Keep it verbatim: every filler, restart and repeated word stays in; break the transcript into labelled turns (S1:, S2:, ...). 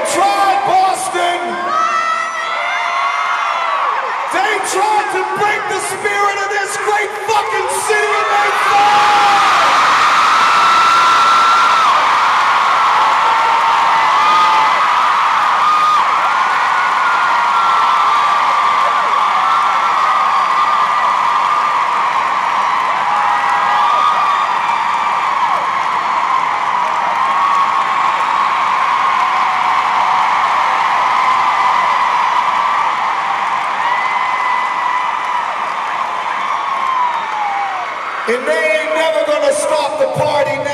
S1: tried Boston. They tried to break the spirit of this great fucking city and they failed. And they ain't never gonna stop the party